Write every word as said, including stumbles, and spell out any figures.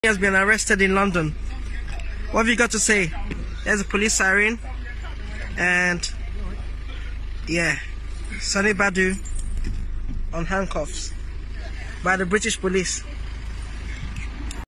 He has been arrested in London. What have you got to say? There's a police siren, and yeah, Sonnie Badu on handcuffs by the British police.